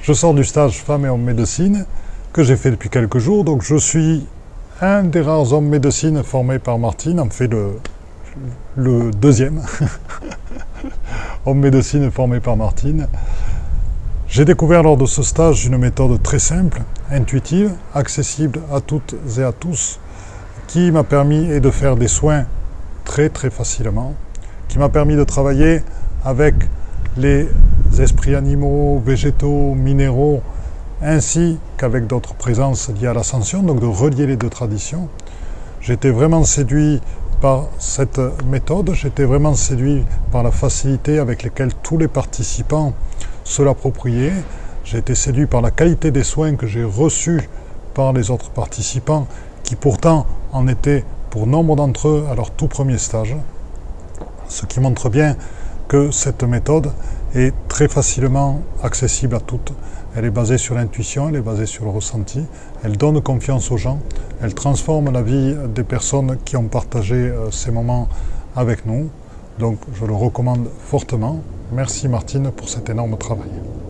Je sors du stage Femmes et Hommes Médecine que j'ai fait depuis quelques jours. Donc je suis un des rares hommes médecine formés par Martine, en fait le deuxième homme médecine formé par Martine. J'ai découvert lors de ce stage une méthode très simple, intuitive, accessible à toutes et à tous, qui m'a permis de faire des soins très facilement, qui m'a permis de travailler avec les esprits animaux, végétaux, minéraux, ainsi qu'avec d'autres présences liées à l'ascension, donc de relier les deux traditions. J'étais vraiment séduit par cette méthode, j'étais vraiment séduit par la facilité avec laquelle tous les participants se l'appropriaient. J'ai été séduit par la qualité des soins que j'ai reçus par les autres participants, qui pourtant en étaient pour nombre d'entre eux à leur tout premier stage, ce qui montre bien que cette méthode est très facilement accessible à toutes. Elle est basée sur l'intuition, elle est basée sur le ressenti, elle donne confiance aux gens, elle transforme la vie des personnes qui ont partagé ces moments avec nous. Donc je le recommande fortement. Merci Martine pour cet énorme travail.